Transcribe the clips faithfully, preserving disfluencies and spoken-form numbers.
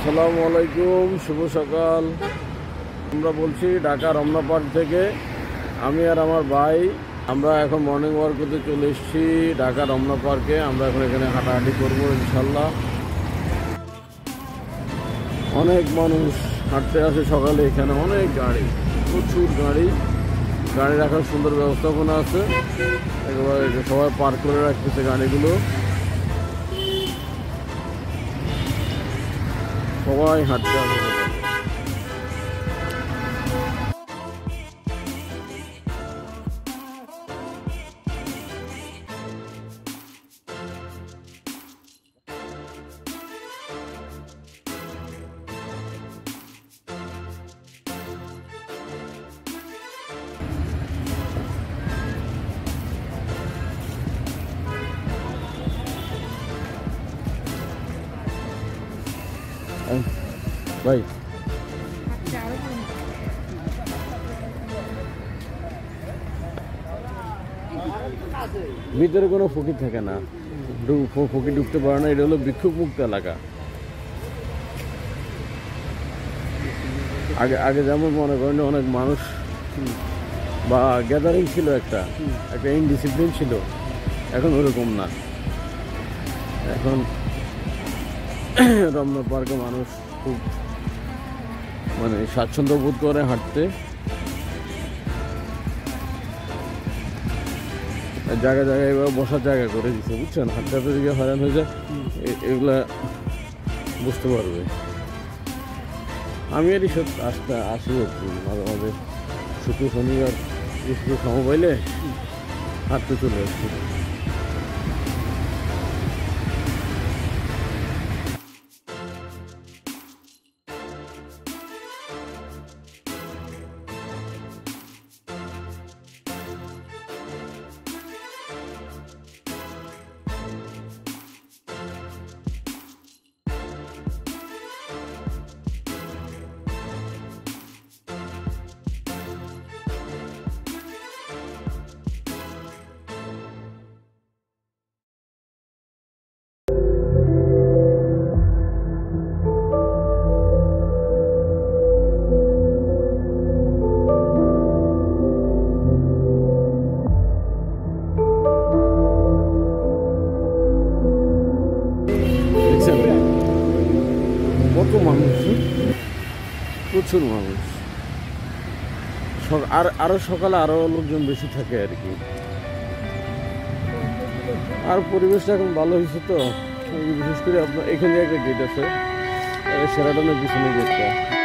আসসালামু আলাইকুম, শুভ সকাল। আমরা বলছি ঢাকা রমনা পার্ক থেকে। আমি আর আমার ভাই আমরা এখন মর্নিং ওয়াক করতে চলে এসেছি ঢাকা রমনা পার্কে। আমরা এখন এখানে হাঁটাহাঁটি করবো ইনশাল্লাহ। অনেক মানুষ হাঁটতে আসে সকালে, এখানে অনেক গাড়ি, প্রচুর গাড়ি গাড়ি রাখার সুন্দর ব্যবস্থাপনা আছে। একেবারে সবাই পার্ক করে রাখতেছে গাড়িগুলো, সবাই হাঁটতে আসে। ভাই ভিতরে কোনো ফকির থাকে না, ফকির ঢুকতে পারে না। এটা হলো বিক্ষোভ মুক্ত এলাকা। আগে আগে যেমন মনে করেন অনেক মানুষ বা গ্যাদারিং ছিল, একটা একটা ইনডিসিপ্লিন ছিল, এখন ওরকম না। এখন রমনা পার্কে মানুষ খুব মানে স্বাচ্ছন্দ্য বোধ করে হাঁটতে। জায়গায় জায়গায় এবার বসার জায়গা করে দিচ্ছে, বুঝছেন? হাঁটতে হাঁটতে দিকে হয়রান হয়ে যায়, এগুলা বুঝতে পারবে। আমি এরই সব আসতে আসি আর কি, মাঝে মাঝে শুক্র শনিবার স্কুল সময় পাইলে হাঁটতে চলে আসছি। কত মানুষ, প্রচুর মানুষ। আর আরো সকালে আরো লোকজন বেশি থাকে আর কি। আর পরিবেশটা এখন ভালো হয়েছে তো, বিশেষ করে আপনার এখানে একটা গেট আছে, সেরাটনের পিছনে গেটটা।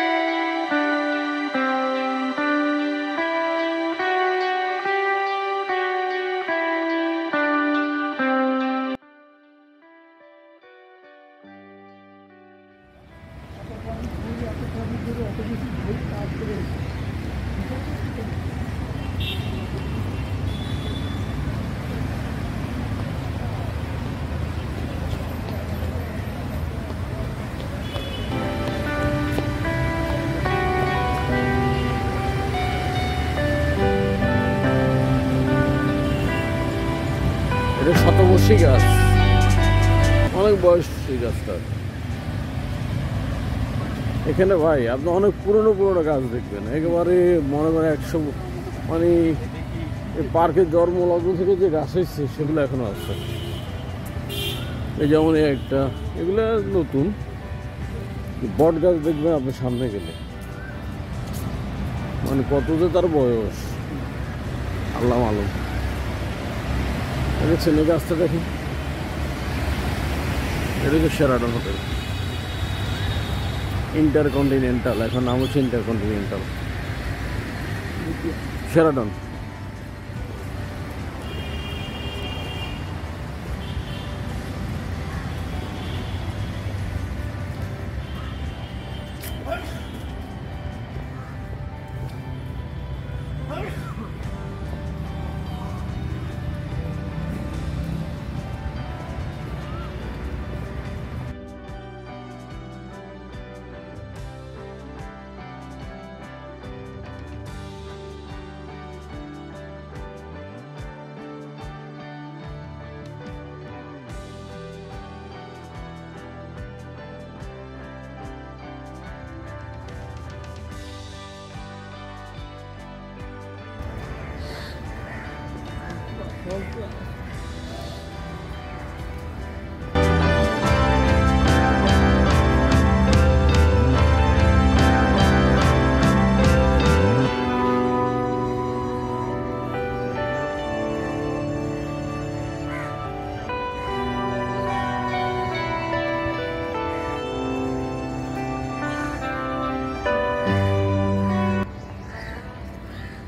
এটা শতবর্ষী গাছ, অনেক বয়স এই গাছটার। এখানে ভাই আপনি অনেক পুরনো পুরনো গাছ দেখবেন, একেবারে মনে করেন একশো, মানে পার্কের জন্মলগ্ন থেকে যে গাছ হয়েছে সেগুলো এখনো আছে। এই যেমন একটা, এগুলো নতুন বট গাছ দেখবেন আপনি সামনে গেলে, মানে কত যে তার বয়স আল্লাহ মালুম। দেখছেন এই গাছটা, দেখি এটা হচ্ছে সেরাটন হোটেল, ইন্টারকন্টিনেন্টাল, এখন নাম হচ্ছে ইন্টারকন্টিনেন্টাল সেরাটন।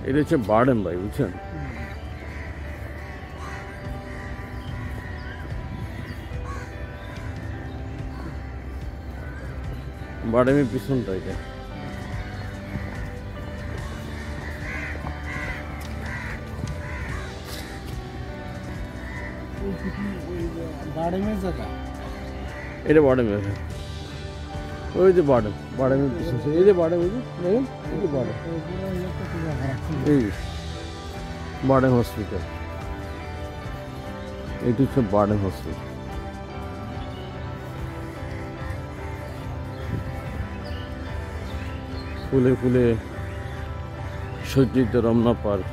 এটা হচ্ছে বার্ডেন ভাই, বুঝছেন? বার্ডেনের পিছনটা এটা। এটা বার্ডেমের, ওই যে বার্ডেন, বার্ডেমের পিছন, এই যে বার্ডেন, এই যে দেখেন, এই যে বার্ডেন, এই বার্ডেন হসপিটাল, এইটা হচ্ছে বার্ডেন হসপিটাল। ফুলে ফুলে সজ্জিত রমনা পার্ক।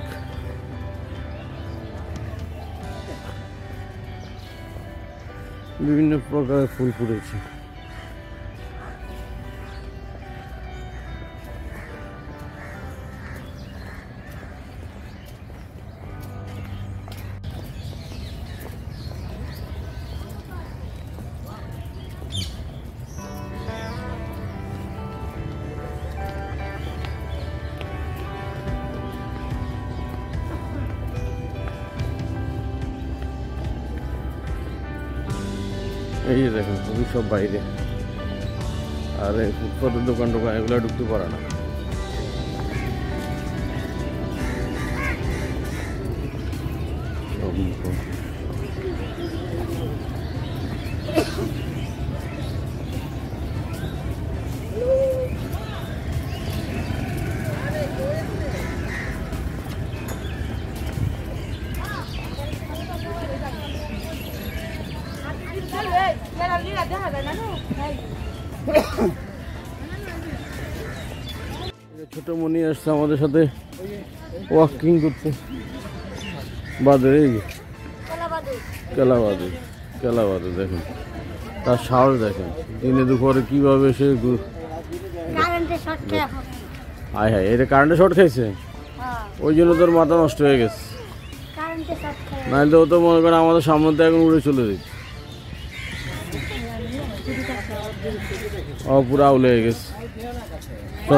বিভিন্ন প্রকারের ফুল ফুটেছে। এই যে দেখেন, খুবই সব বাইরে, আর এই ফুটপাতের দোকান টোকান এগুলো ঢুকতে পারে না। ছোট মনি আসছে আমাদের সাথে ওয়াকিং করতে। বাদে এই কেলা বাদে, কেলা বাদে দেখেন তার সাহস দেখেন, দিনে দুপুরে কিভাবে সে হায় হায়, এটা কারেন্টে শর্ট খাইছে, ওই জন্য তোর মাথা নষ্ট হয়ে গেছে। নাহলে ও তো মনে করেন আমাদের সামনে তো এখন উড়ে চলে যেত। ও পুরা উলে হয়ে গেছে। চল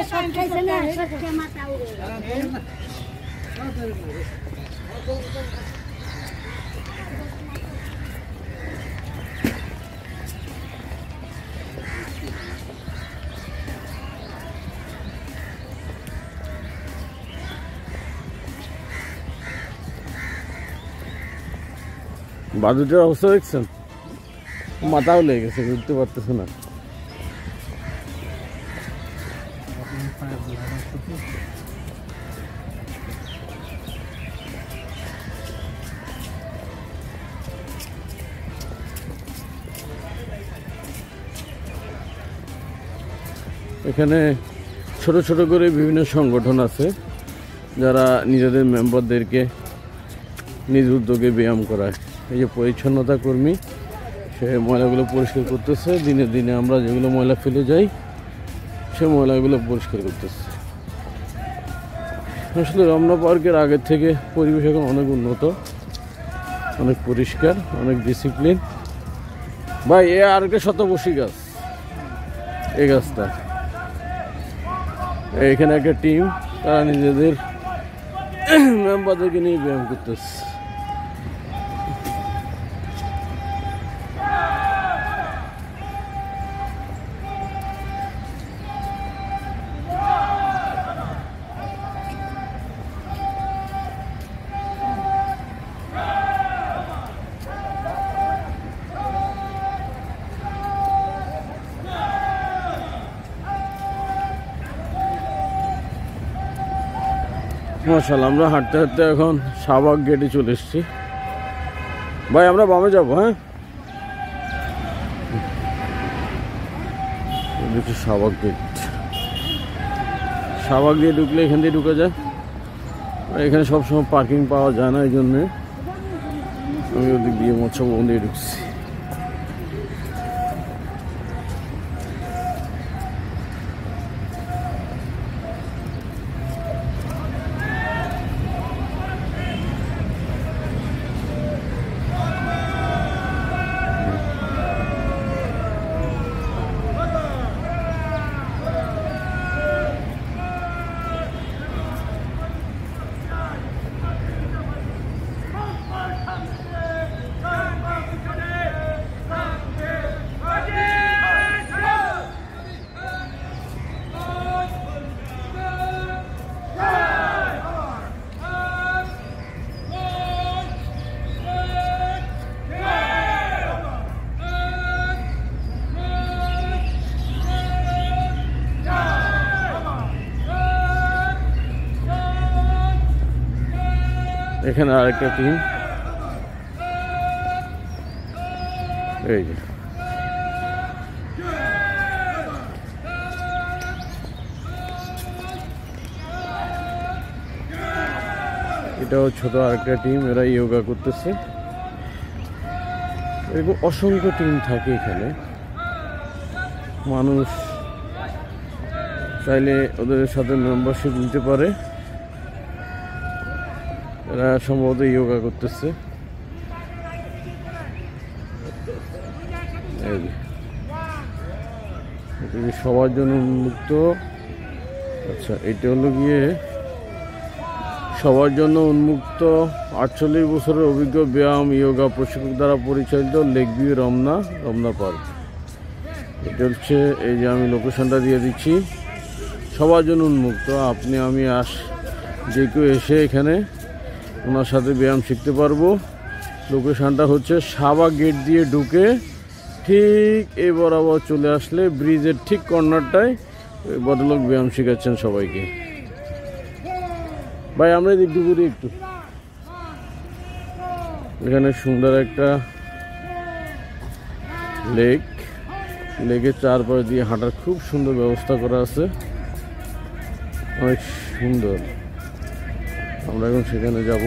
বাজুটের অবস্থা দেখছেন, মাথাও লেগে গেছে, ঘুরতে পারতেছে না। এখানে ছোট ছোট করে বিভিন্ন সংগঠন আছে যারা নিজেদের মেম্বারদেরকে নিজ উদ্যোগে ব্যায়াম করায়। এই যে পরিচ্ছন্নতা কর্মী, সে ময়লাগুলো পরিষ্কার করতেছে। দিনে দিনে আমরা যেগুলো ময়লা ফেলে যাই সে ময়লাগুলো পরিষ্কার করতেছে। আসলে রমনা পার্কের আগের থেকে পরিবেশ এখন অনেক উন্নত, অনেক পরিষ্কার, অনেক ডিসিপ্লিন। ভাই এ আর একটা শতবর্ষী গাছ, এই গাছটা। এখানে একটা টিম, তারা নিজেদের মেম্বারদেরকে নিয়ে ব্যায়াম করতেছে। মাশাআল্লাহ, আমরা হাঁটতে হাঁটতে এখন শাহবাগ গেটে চলে এসেছি। ভাই আমরা বামে যাবো। হ্যাঁ, শাহবাগ গেট। শাহবাগ দিয়ে ঢুকলে এখান দিয়ে ঢুকা যায়। এখানে সবসময় পার্কিং পাওয়া যায় না, এই জন্যে আমি ওদিক দিয়ে মৎস্য ভবন দিয়ে ঢুকছি। এখানে আরেকটা টিম, এই যে এটাও ছোট আরেকটা টিম, এরা যোগা করতেছে। এরকম অসংখ্য টিম থাকে এখানে, মানুষ চাইলে ওদের সাথে মেম্বারশিপ নিতে পারে। এরা সম্ভবত যোগা করতেছে। এটা সবার জন্য উন্মুক্ত। আচ্ছা, এটা হলো গিয়ে সবার জন্য উন্মুক্ত আটচল্লিশ বছরের অভিজ্ঞ ব্যায়াম যোগা প্রশিক্ষক দ্বারা পরিচালিত লেকভিউ রমনা রমনা পার্ক। এটা হচ্ছে, এই যে আমি লোকেশনটা দিয়ে দিচ্ছি, সবার জন্য উন্মুক্ত। আপনি আমি আস যে কেউ এসে এখানে ওনার সাথে ব্যায়াম শিখতে পারবো। লোকেশনটা হচ্ছে সাবা গেট দিয়ে ঢুকে ঠিক এই বরাবর চলে আসলে ব্রিজের ঠিক কর্নারটায় ভদ্রলোক ব্যায়াম শেখাচ্ছেন সবাইকে। ভাই আমরা এদিক ডুবুরি একটু, এখানে সুন্দর একটা লেক, লেকের চারপাশ দিয়ে হাঁটার খুব সুন্দর ব্যবস্থা করা আছে, অনেক সুন্দর। আমরা এখন সেখানে যাব।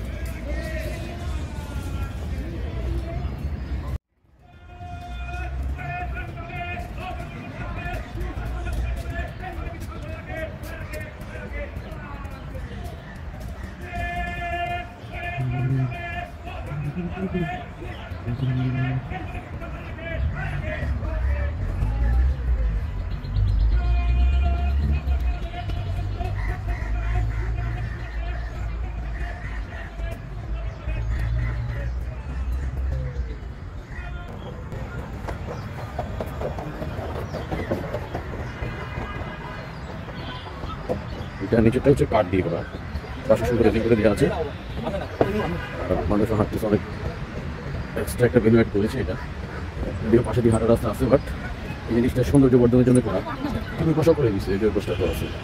এটা নিচেটা হচ্ছে কাঠ দিয়ে করা, পাশে সুন্দর রেলিং করে দেওয়া আছে। মানুষ হাঁটতেছে, অনেক এক্সট্রা একটা বেনিফিট করেছে। এটা যদিও পাশে দিয়ে হাঁটার রাস্তা আছে, বাট এই জিনিসটা সৌন্দর্য বর্ধনের জন্য করা, তুমি কষ্ট করে দিচ্ছে এই ব্যবস্থা করা আছে।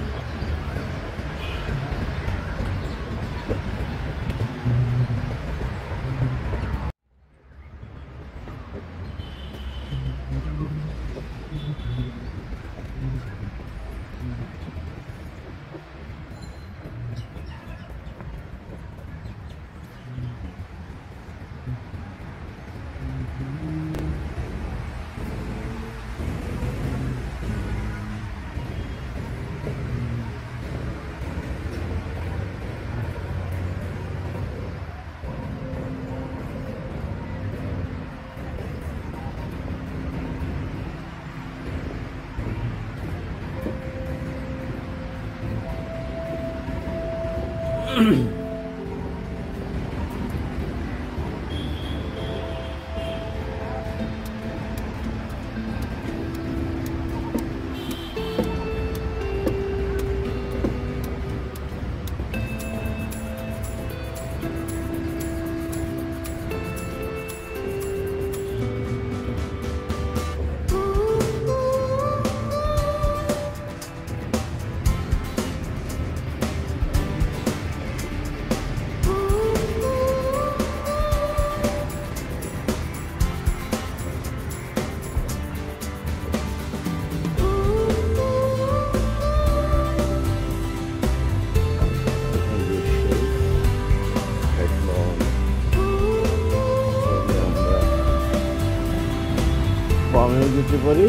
বামেও যেতে পারি,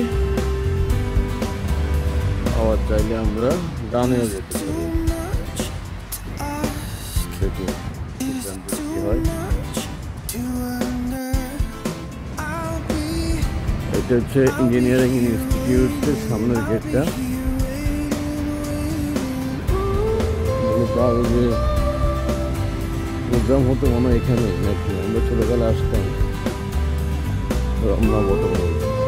আবার চাইলে আমরা ডানেও যেতে পারি। দেখি কি হয়। এটা হচ্ছে ইঞ্জিনিয়ারিং ইনস্টিটিউটের সামনের গেটটা। যে প্রোগ্রাম হতো মনে হয় এখানে নাকি, আমরা ছোটবেলা আসতাম রমনা বটবল।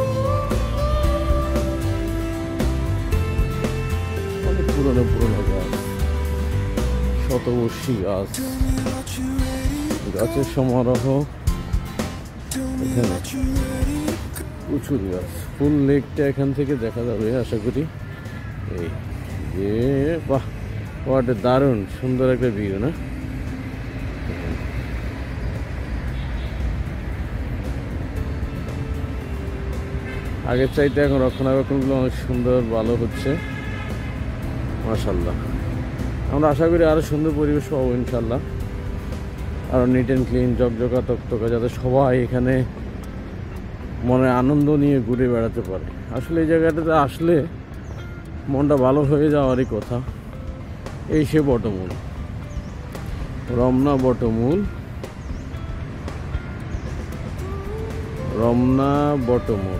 অনেক পুরনো পুরনো গাছ, শতবর্ষী গাছ, গাছের সমারোহ এখানে, প্রচুর গাছ। ফুল লেকটা এখান থেকে দেখা যাবে আশা করি। এই যে বাহ, ওয়াটা দারুণ সুন্দর একটা ভিউ না? আগের চাইতে এখন রক্ষণাবেক্ষণগুলো অনেক সুন্দর ভালো হচ্ছে মাশাআল্লাহ। আমরা আশা করি আরও সুন্দর পরিবেশ পাবো ইনশাল্লাহ, আরও নিট অ্যান্ড ক্লিন, জকজকা তকতকা, যাতে সবাই এখানে মনে আনন্দ নিয়ে ঘুরে বেড়াতে পারে। আসলে এই জায়গাটাতে আসলে মনটা ভালো হয়ে যাওয়ারই কথা। এই সে বটমূল, রমনা বটমূল, রমনা বটমূল।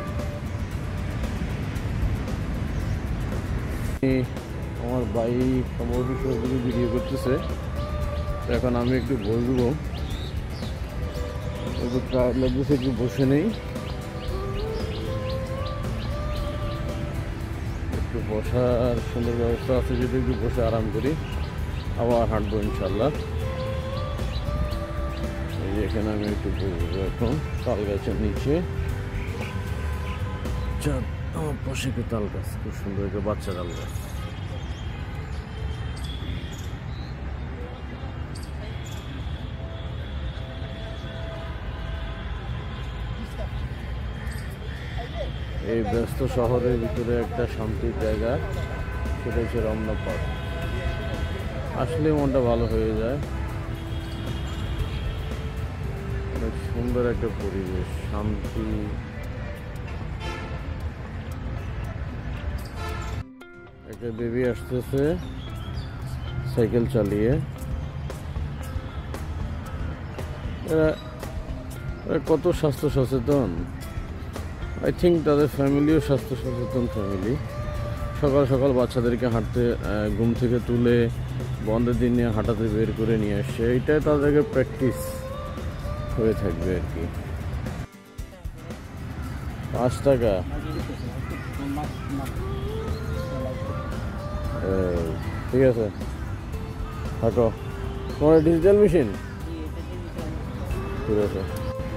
আমার ভাই সম্ভবত সবগুলো ভিডিও করতেছে, এখন আমি একটু বসবো, একটু টায়ার্ড লাগতেছে, একটু বসে নেই, একটু বসার সুন্দর ব্যবস্থা আছে যদি একটু বসে আরাম করি, আবার হাঁটবো ইনশাল্লাহ। এই যে এখানে আমি একটু বসবো এখন তাল গাছের নিচে। আমার পাশে একটু তাল গাছ, খুব সুন্দর একটা বাচ্চা তাল গাছ। এই ব্যস্ত শহরের ভিতরে একটা শান্তির জায়গা, সেটা হচ্ছে রমনা পার্ক। আসলে মনটা ভালো হয়ে যায়, অনেক সুন্দর একটা পরিবেশ, শান্তি। একটা বেবি আসতেছে সাইকেল চালিয়ে, এরা কত স্বাস্থ্য সচেতন। আই থিঙ্ক তাদের ফ্যামিলিও স্বাস্থ্য সচেতন ফ্যামিলি। সকাল সকাল বাচ্চাদেরকে হাঁটতে, ঘুম থেকে তুলে বন্ধের দিন নিয়ে হাঁটাতে বের করে নিয়ে আসছে, এইটাই তাদেরকে প্র্যাকটিস হয়ে থাকবে আর কি। পাঁচ টাকা ঠিক আছে, থাকো। তোমার ডিজিটাল মেশিন ঠিক আছে।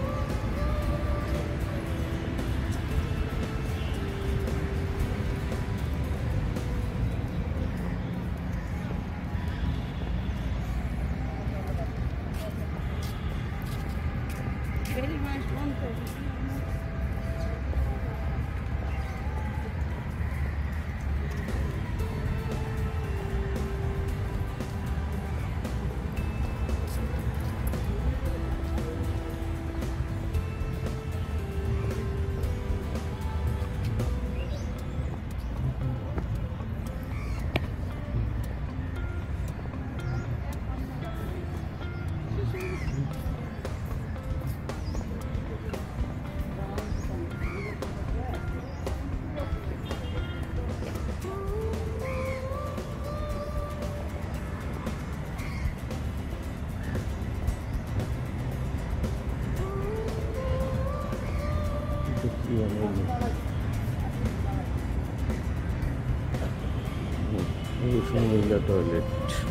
মহিলা টয়লেট।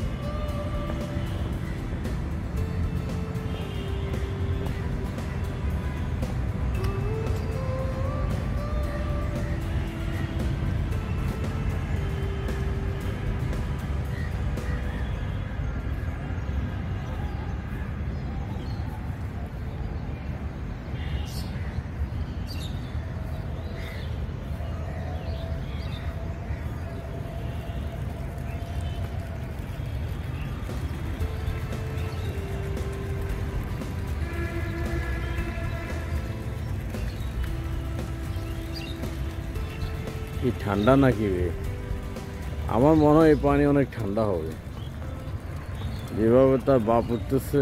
কি ঠান্ডা নাকি রে? আমার মনে হয় এই পানি অনেক ঠান্ডা হবে, যেভাবে তার বাপ উঠতেছে।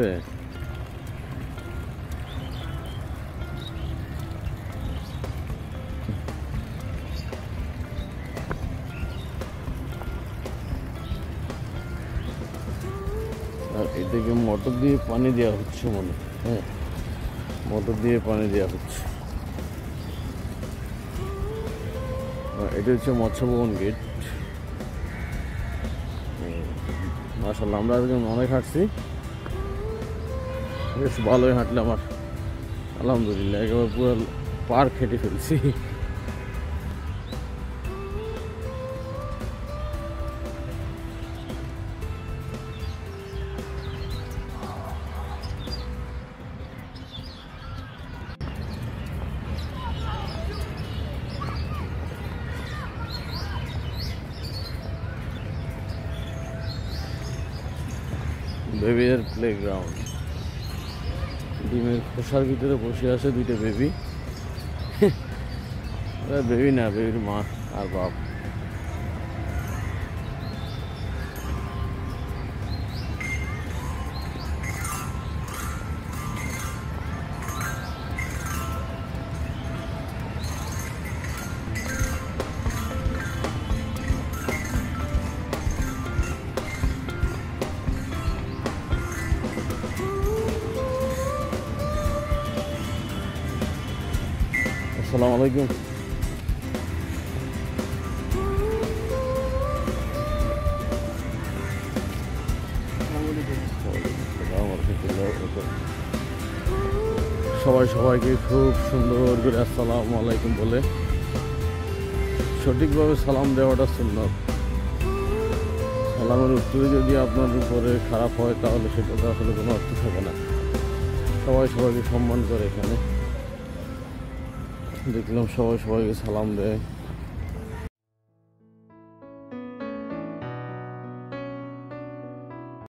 আর এদিকে মোটর দিয়ে পানি দেওয়া হচ্ছে মনে, হ্যাঁ মোটর দিয়ে পানি দেওয়া হচ্ছে। এটা হচ্ছে মৎস্যভবন গেট। মাশাআল্লাহ আমরা আজকে অনেক হাঁটছি, বেশ ভালোই হাঁটলে আমার আলহামদুলিল্লাহ, একেবারে পুরো পার্ক হেঁটে ফেলছি। বেবিদের প্লেগ্রাউন্ড। ডিমের খোসার ভিতরে বসে আছে দুইটা বেবি। বেবি না, বেবির মা আর বাপ। আসসালামু আলাইকুম। সবাই সবাইকে খুব সুন্দর করে আসসালামু আলাইকুম বলে সঠিকভাবে সালাম দেওয়াটা সুন্নাত। সালামের উত্তরে যদি আপনার উপরে খারাপ হয় তাহলে সেটা তো আসলে কোনো অর্থ থাকে না। সবাই সবাইকে সম্মান করে। এখানে দেখলাম সবাই সবাইকে সালাম দেয়।